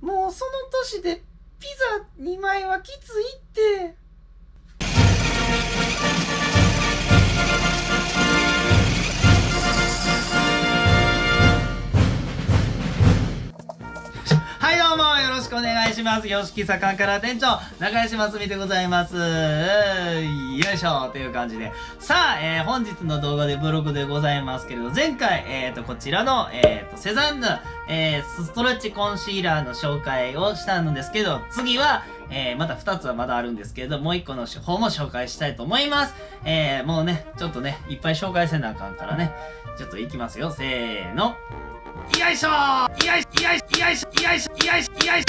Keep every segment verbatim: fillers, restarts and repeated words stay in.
もうその年でピザにまいはきついって。はいどうもよろしくお願いします。よしきさかんから店長中石ますみでございます。よいしょという感じで、さあ、えー、本日の動画でブログでございますけれど、前回えっ、ー、とこちらのえっ、ー、とセザンヌ、えー、ストレッチコンシーラーの紹介をしたのですけど、次はえー、またふたつはまだあるんですけれど、もういっこの方も紹介したいと思います。えー、もうねちょっとねいっぱい紹介せなあかんからね、ちょっといきますよ。せーの、よいしょー、よいしょよいしょよいしょよいしょよいしょよいしょ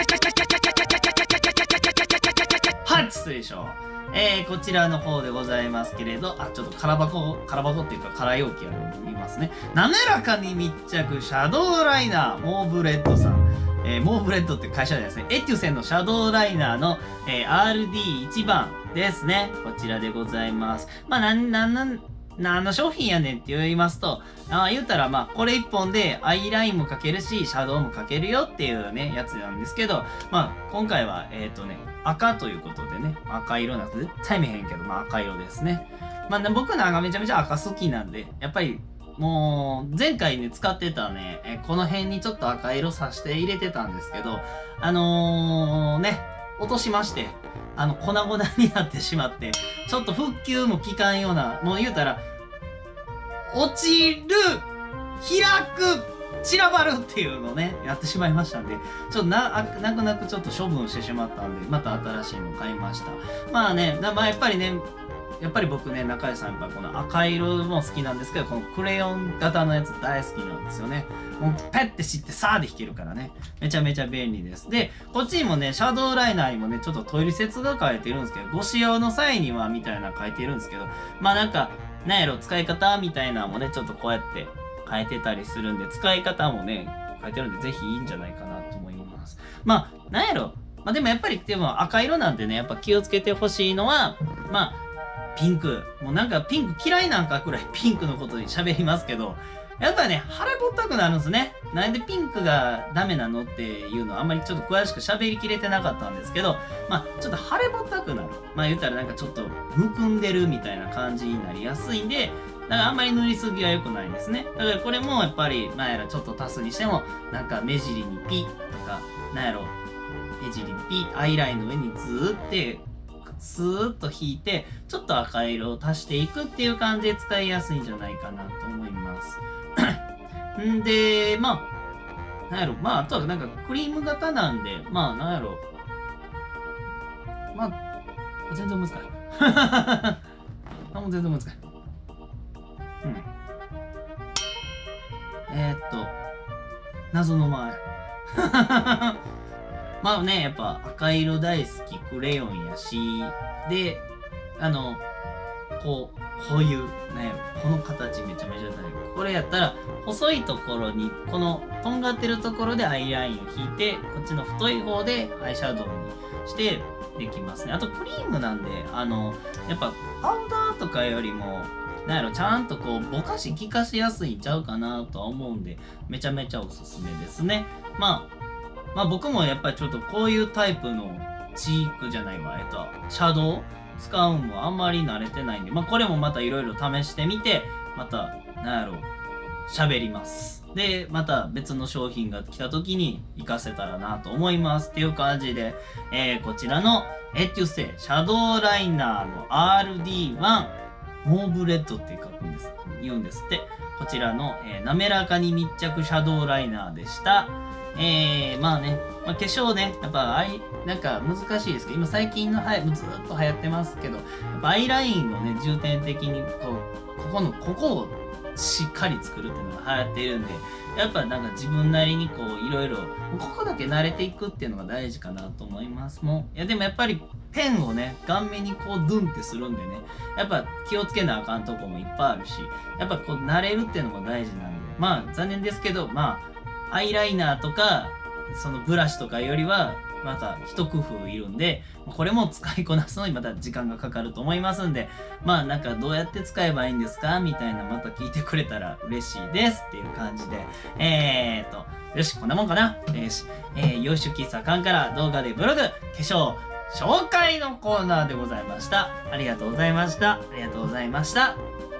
はい、失礼しょ。えー、こちらの方でございますけれど、あ、ちょっと空箱、空箱っていうか空容器を見ますね。滑らかに密着シャドウライナー、モーブレッドさん。えー、モーブレッドっていう会社ですね。エテュセンのシャドウライナーの、えー、アールディーいち 番ですね。こちらでございます。まあ、なん、なん、なん、何の商品やねんって言いますと、あ言うたらまあこれ一本でアイラインも描けるしシャドウも描けるよっていうねやつなんですけど、まあ今回はえっとね赤ということでね、赤色なんて絶対見へんけど、まあ赤色ですね。まあね、僕なんかめちゃめちゃ赤好きなんで、やっぱりもう前回ね使ってたねえこの辺にちょっと赤色さして入れてたんですけど、あのー、ね落としまして、あの粉々になってしまって、ちょっと復旧も効かんような、もう言うたら落ちる、開く、散らばるっていうのをねやってしまいましたんで、ちょっとな泣く泣くちょっと処分してしまったんで、また新しいの買いました。まあね、まあやっぱりねやっぱり僕ね、中井さんやっぱこの赤色も好きなんですけど、このクレヨン型のやつ大好きなんですよね。もうペッて知ってさーで弾けるからね。めちゃめちゃ便利です。で、こっちにもね、シャドウライナーにもね、ちょっと取説が書いてるんですけど、ご使用の際にはみたいなの書いてるんですけど、まあなんか、なんやろ、使い方みたいなのもね、ちょっとこうやって書いてたりするんで、使い方もね、書いてるんで、ぜひいいんじゃないかなと思います。まあ、なんやろ、まあでもやっぱり、でも赤色なんでね、やっぱ気をつけてほしいのは、まあ、ピンク。もうなんかピンク嫌いなんかくらいピンクのことに喋りますけど、やっぱね、腹ぼったくなるんですね。なんでピンクがダメなのっていうのはあんまりちょっと詳しく喋りきれてなかったんですけど、まあちょっと腫れぼったくなる。まあ言ったらなんかちょっとむくんでるみたいな感じになりやすいんで、だからあんまり塗りすぎは良くないですね。だからこれもやっぱり、なんやらちょっと足すにしても、なんか目尻にピッとか、なんやろ、目尻にピッ、アイラインの上にずーって、スーッと引いてちょっと赤色を足していくっていう感じで使いやすいんじゃないかなと思いますんで、まあなんやろ、まああとはなんかクリーム型なんで、まあなんやろ、まあ全然難しいあもう全然難しい。うんえー、っと謎の前まあね、やっぱ赤色大好きクレヨンやし、で、あの、こう、こういう、なんやろ、この形めちゃめちゃ大好き。これやったら、細いところに、この、とんがってるところでアイラインを引いて、こっちの太い方でアイシャドウにしてできますね。あとクリームなんで、あの、やっぱパウダーとかよりも、なんやろ、ちゃんとこう、ぼかし効かしやすいんちゃうかなとは思うんで、めちゃめちゃおすすめですね。まあ、まあ僕もやっぱりちょっとこういうタイプのチークじゃないわ、えっと、シャドウ使うんもあんまり慣れてないんで、まあこれもまたいろいろ試してみて、また、なんやろ、喋ります。で、また別の商品が来た時に活かせたらなと思います。っていう感じで、えー、こちらのエテュセシャドウライナーの アールディーワン モーブレッドって書くんです、言うんですって。こちらの、えー、滑らかに密着シャドウライナーでした。えー、まあね、まあ、化粧ね、やっぱアイ、なんか難しいですけど、今最近のはや、ずっと流行ってますけど、やっぱアイラインをね、重点的に、こう、ここの、ここをしっかり作るっていうのが流行っているんで、やっぱなんか自分なりにこう、いろいろ、ここだけ慣れていくっていうのが大事かなと思います。もう、いやでもやっぱり、ペンをね、顔面にこう、ドゥンってするんでね、やっぱ気をつけなあかんとこもいっぱいあるし、やっぱこう、慣れるっていうのも大事なんで、まあ、残念ですけど、まあ、アイライナーとか、 そのブラシとかよりは、また一工夫いるんで、これも使いこなすのにまた時間がかかると思いますんで、まあなんかどうやって使えばいいんですかみたいなまた聞いてくれたら嬉しいですっていう感じで、えーと、よし、こんなもんかな。よし、えー、洋酒喫茶館から動画でブログ、化粧、紹介のコーナーでございました。ありがとうございました。ありがとうございました。